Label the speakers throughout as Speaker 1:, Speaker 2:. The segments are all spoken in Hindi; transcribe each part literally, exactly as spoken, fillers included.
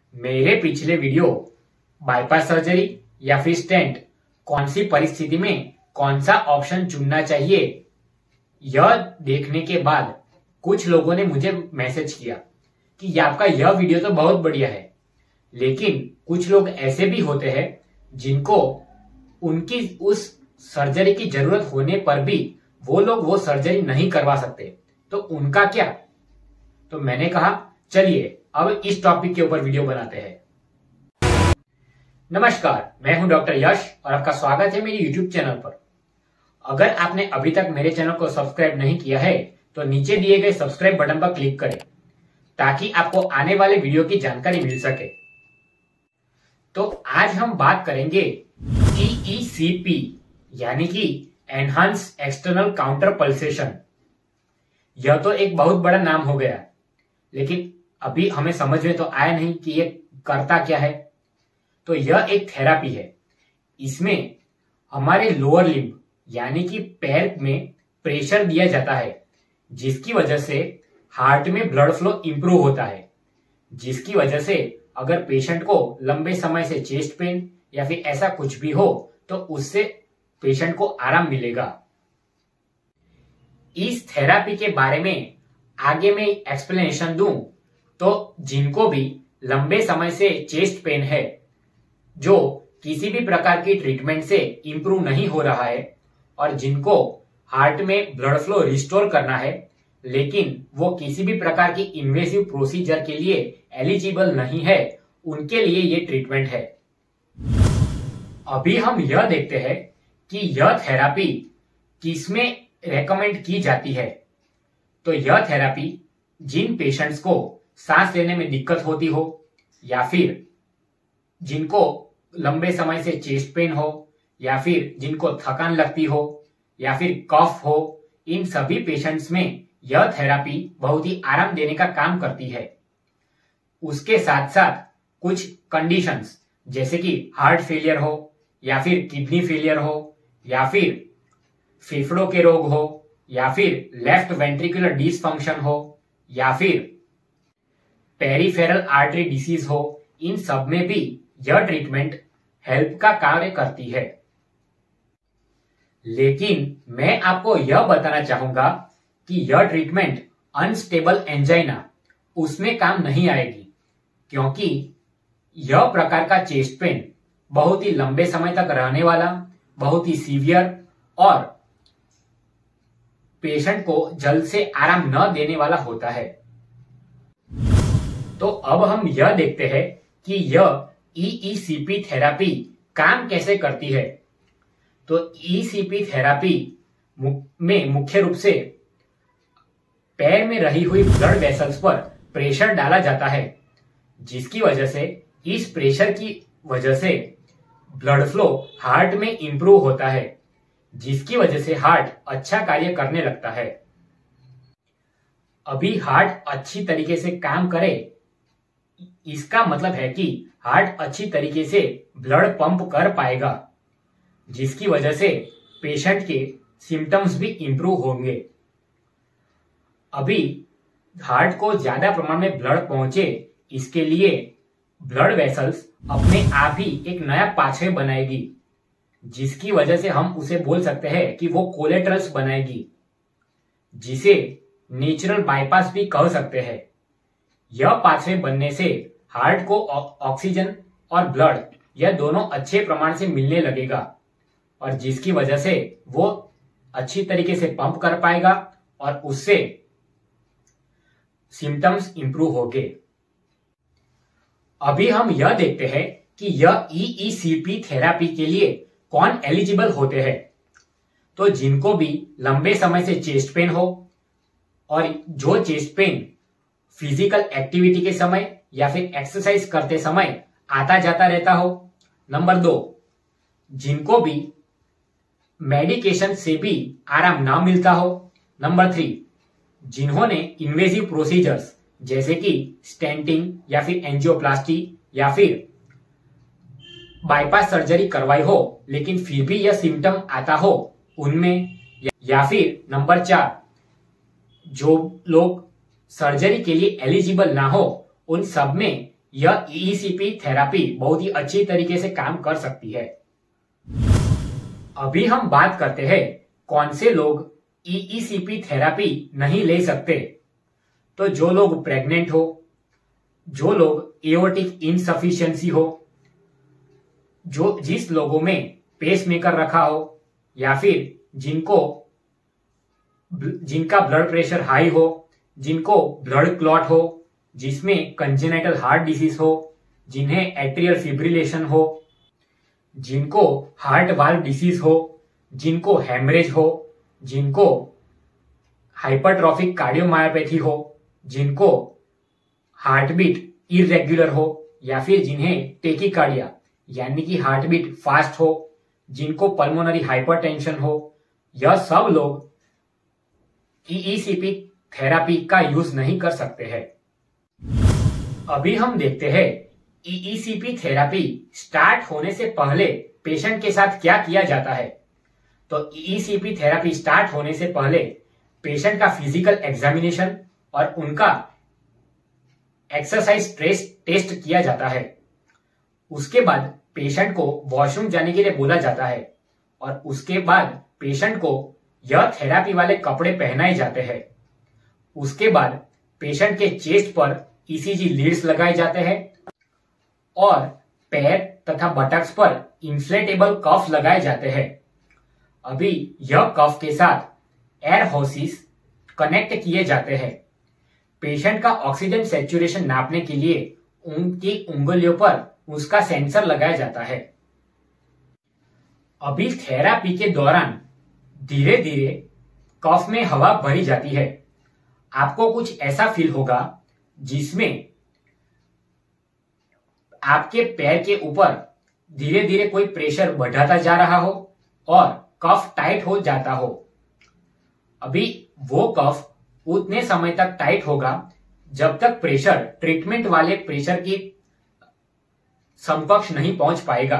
Speaker 1: मेरे पिछले वीडियो बाईपास सर्जरी या फिर स्टेंट कौन सी परिस्थिति में कौन सा ऑप्शन चुनना चाहिए, यह देखने के बाद कुछ लोगों ने मुझे मैसेज किया कि ये आपका यह वीडियो तो बहुत बढ़िया है, लेकिन कुछ लोग ऐसे भी होते हैं जिनको उनकी उस सर्जरी की जरूरत होने पर भी वो लोग वो सर्जरी नहीं करवा सकते, तो उनका क्या। तो मैंने कहा चलिए अब इस टॉपिक के ऊपर वीडियो बनाते हैं। नमस्कार, मैं हूं डॉक्टर यश और आपका स्वागत है मेरे यूट्यूब चैनल पर। अगर आपने अभी तक मेरे चैनल को सब्सक्राइब नहीं किया है तो नीचे दिए गए सब्सक्राइब बटन पर क्लिक करें ताकि आपको आने वाले वीडियो की जानकारी मिल सके। तो आज हम बात करेंगे ई ई सी पी यानी कि एनहांस एक्सटर्नल काउंटर पल्सेशन। यह तो एक बहुत बड़ा नाम हो गया, लेकिन अभी हमें समझ में तो आया नहीं कि यह करता क्या है। तो यह एक थेरापी है। इसमें हमारे लोअर लिम्ब यानी कि पैर में प्रेशर दिया जाता है, जिसकी वजह से हार्ट में ब्लड फ्लो इंप्रूव होता है, जिसकी वजह से अगर पेशेंट को लंबे समय से चेस्ट पेन या फिर ऐसा कुछ भी हो तो उससे पेशेंट को आराम मिलेगा। इस थेरापी के बारे में आगे मैं एक्सप्लेनेशन दूं तो जिनको भी लंबे समय से चेस्ट पेन है, जो किसी भी प्रकार की ट्रीटमेंट से इंप्रूव नहीं हो रहा है और जिनको हार्ट में ब्लड फ्लो रिस्टोर करना है, लेकिन वो किसी भी प्रकार की इन्वेसिव प्रोसीजर के लिए एलिजिबल नहीं है, उनके लिए ये ट्रीटमेंट है। अभी हम यह देखते हैं कि यह थेरापी किसमें रेकमेंड की जाती है। तो यह थेरापी जिन पेशेंट्स को सांस लेने में दिक्कत होती हो या फिर जिनको लंबे समय से चेस्ट पेन हो या फिर जिनको थकान लगती हो या फिर कफ हो, इन सभी पेशेंट्स में यह थेरापी बहुत ही आराम देने का काम करती है। उसके साथ साथ कुछ कंडीशंस जैसे कि हार्ट फेलियर हो या फिर किडनी फेलियर हो या फिर फेफड़ों के रोग हो या फिर लेफ्ट वेंट्रिकुलर डिसफंक्शन हो या फिर पेरिफेरल आर्टरी डिसीज हो, इन सब में भी यह ट्रीटमेंट हेल्प का कार्य करती है। लेकिन मैं आपको यह बताना चाहूंगा कि यह ट्रीटमेंट अनस्टेबल एंजाइना उसमें काम नहीं आएगी, क्योंकि यह प्रकार का चेस्ट पेन बहुत ही लंबे समय तक रहने वाला, बहुत ही सीवियर और पेशेंट को जल्द से आराम न देने वाला होता है। तो अब हम यह देखते हैं कि यह ई ई सी पी थेरापी काम कैसे करती है। तो E E C P therapy में मुख्य रूप से पैर में रही हुई ब्लड वेसल्स पर प्रेशर डाला जाता है, जिसकी वजह से इस प्रेशर की वजह से ब्लड फ्लो हार्ट में इंप्रूव होता है, जिसकी वजह से हार्ट अच्छा कार्य करने लगता है। अभी हार्ट अच्छी तरीके से काम करे, इसका मतलब है कि हार्ट अच्छी तरीके से ब्लड पंप कर पाएगा, जिसकी वजह से पेशेंट के सिम्टम्स भी इंप्रूव होंगे। अभी हार्ट को ज्यादा प्रमाण में ब्लड पहुंचे, इसके लिए ब्लड वेसल्स अपने आप ही एक नया पाथवे बनाएगी, जिसकी वजह से हम उसे बोल सकते हैं कि वो कोलेटरल्स बनाएगी, जिसे नेचुरल बाईपास भी कह सकते हैं। यह पाथवे बनने से हार्ट को ऑक्सीजन और ब्लड यह दोनों अच्छे प्रमाण से मिलने लगेगा और जिसकी वजह से वो अच्छी तरीके से पंप कर पाएगा और उससे सिम्टम्स इंप्रूव होंगे। अभी हम यह देखते हैं कि यह ई ई सी पी थेरापी के लिए कौन एलिजिबल होते हैं। तो जिनको भी लंबे समय से चेस्ट पेन हो और जो चेस्ट पेन फिजिकल एक्टिविटी के समय या फिर एक्सरसाइज करते समय आता जाता रहता हो। नंबर दो, जिनको भी मेडिकेशन से भी आराम ना मिलता हो। नंबर थ्री, जिन्होंने इन्वेसिव प्रोसीजर्स जैसे कि स्टेंटिंग या फिर एंजियोप्लास्टी या फिर बाईपास सर्जरी करवाई हो लेकिन फिर भी यह सिम्टम आता हो उनमें, या फिर नंबर चार, जो लोग सर्जरी के लिए एलिजिबल ना हो, उन सब में यह ई ई सी पी थेरापी बहुत ही अच्छी तरीके से काम कर सकती है। अभी हम बात करते हैं कौन से लोग E E C P therapy नहीं ले सकते। तो जो लोग प्रेग्नेंट हो, जो लोग एओर्टिक इनसफिशिएंसी हो, जो जिस लोगों में पेसमेकर रखा हो, या फिर जिनको जिनका ब्लड प्रेशर हाई हो, जिनको ब्लड क्लॉट हो, जिसमें कंजेनाइटल हार्ट डिसीज हो, जिन्हें एट्रियल फिब्रिलेशन हो, जिनको हार्ट वाल्व डिसीज हो, जिनको हेमरेज हो, जिनको हाइपरट्रॉफिक कार्डियोमायोपैथी हो, जिनको हार्ट बीट इरेग्युलर हो, या फिर जिन्हें टेकिकार्डिया यानी कि हार्ट बीट फास्ट हो, जिनको पल्मोनरी हाइपरटेंशन हो, यह सब लोग E E C P therapy का यूज नहीं कर सकते हैं। अभी हम देखते हैं E E C P therapy start होने से पहले पेशेंट के साथ क्या किया जाता है। तो E E C P therapy start होने से पहले पेशेंट का फिजिकल एग्जामिनेशन और उनका एक्सरसाइज टेस्ट किया जाता है। उसके बाद पेशेंट को वॉशरूम जाने के लिए बोला जाता है और उसके बाद पेशेंट को यह थेरापी वाले कपड़े पहनाए जाते हैं। उसके बाद पेशेंट के चेस्ट पर ई सी जी लीड्स लगाए जाते हैं और पैर तथा बटक्स पर इंफ्लेटेबल कफ लगाए जाते हैं। अभी यह कफ के साथ एयर होसिस कनेक्ट किए जाते हैं। पेशेंट का ऑक्सीजन सैचुरेशन नापने के लिए उनकी उंगलियों पर उसका सेंसर लगाया जाता है। अभी थेरापी के दौरान धीरे धीरे कफ में हवा भरी जाती है। आपको कुछ ऐसा फील होगा जिसमें आपके पैर के ऊपर धीरे धीरे कोई प्रेशर बढ़ाता जा रहा हो और कफ टाइट हो जाता हो। अभी वो कफ उतने समय तक टाइट होगा जब तक प्रेशर ट्रीटमेंट वाले प्रेशर की समकक्ष नहीं पहुंच पाएगा।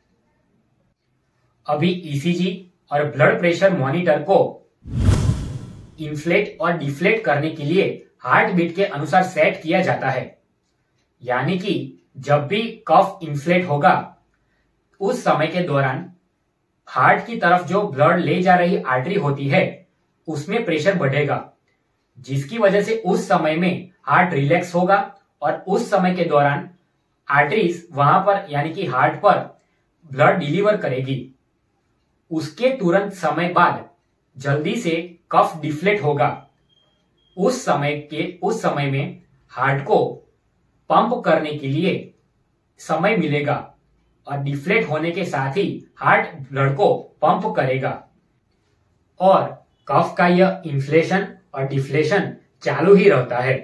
Speaker 1: अभी ई सी जी और ब्लड प्रेशर मॉनिटर को इन्फ्लेट और डिफ्लेट करने के लिए हार्ट बीट के अनुसार सेट किया जाता है। यानी कि जब भी कफ इन्फ्लेट होगा उस समय के दौरान हार्ट की तरफ जो ब्लड ले जा रही आर्टरी होती है उसमें प्रेशर बढ़ेगा, जिसकी वजह से उस समय में हार्ट रिलैक्स होगा और उस समय के दौरान आर्टरीज वहां पर यानी कि हार्ट पर ब्लड डिलीवर करेगी। उसके तुरंत समय बाद जल्दी से कफ डिफ्लेट होगा। उस समय के उस समय में हार्ट को पंप करने के लिए समय मिलेगा और डिफ्लेट होने के साथ ही हार्ट ब्लड को पंप करेगा और कफ का यह इन्फ्लेशन और डिफ्लेशन चालू ही रहता है।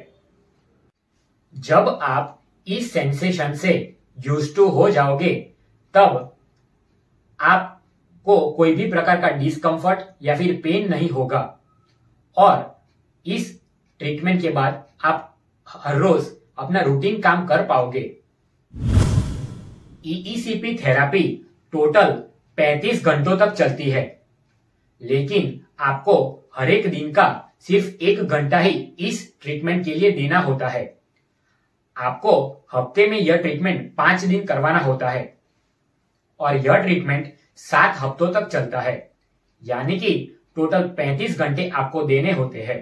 Speaker 1: जब आप इस सेंसेशन से यूज टू हो जाओगे तब आपको कोई भी प्रकार का डिस्कंफर्ट या फिर पेन नहीं होगा और इस ट्रीटमेंट के बाद आप हर रोज अपना रूटीन काम कर पाओगे। E E C P therapy total पैंतीस घंटों तक चलती है, लेकिन आपको हर एक दिन का सिर्फ एक घंटा ही इस ट्रीटमेंट के लिए देना होता है। आपको हफ्ते में यह ट्रीटमेंट पांच दिन करवाना होता है और यह ट्रीटमेंट सात हफ्तों तक चलता है, यानी कि टोटल पैंतीस घंटे आपको देने होते हैं।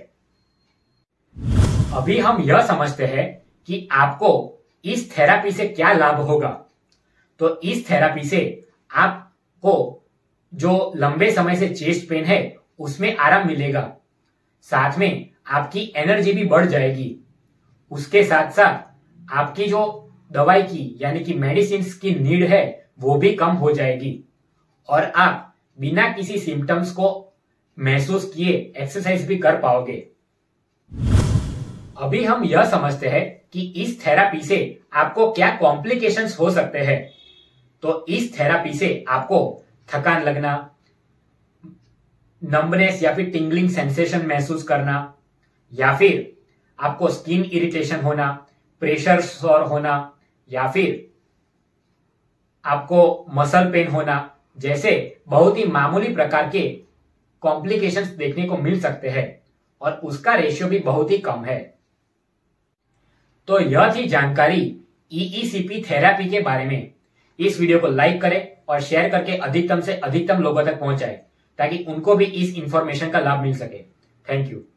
Speaker 1: अभी हम यह समझते हैं कि आपको इस थेरापी से क्या लाभ होगा। तो इस थेरापी से आपको जो लंबे समय से चेस्ट पेन है उसमें आराम मिलेगा, साथ में आपकी एनर्जी भी बढ़ जाएगी। उसके साथ साथ आपकी जो दवाई की यानी कि मेडिसिन की नीड है वो भी कम हो जाएगी और आप बिना किसी सिम्टम्स को महसूस किए एक्सरसाइज भी कर पाओगे। अभी हम यह समझते हैं कि इस थेरापी से आपको क्या कॉम्प्लिकेशंस हो सकते हैं। तो इस थेरापी से आपको थकान लगना, नंबनेस या फिर टिंगलिंग सेंसेशन महसूस करना, या फिर आपको स्किन इरिटेशन होना, प्रेशर सोर होना, या फिर आपको मसल पेन होना जैसे बहुत ही मामूली प्रकार के कॉम्प्लिकेशंस देखने को मिल सकते हैं और उसका रेशियो भी बहुत ही कम है। तो यह थी जानकारी ईईसीपी थेरेपी के बारे में। इस वीडियो को लाइक करें और शेयर करके अधिकतम से अधिकतम लोगों तक पहुंचाएं ताकि उनको भी इस इंफॉर्मेशन का लाभ मिल सके। Thank you.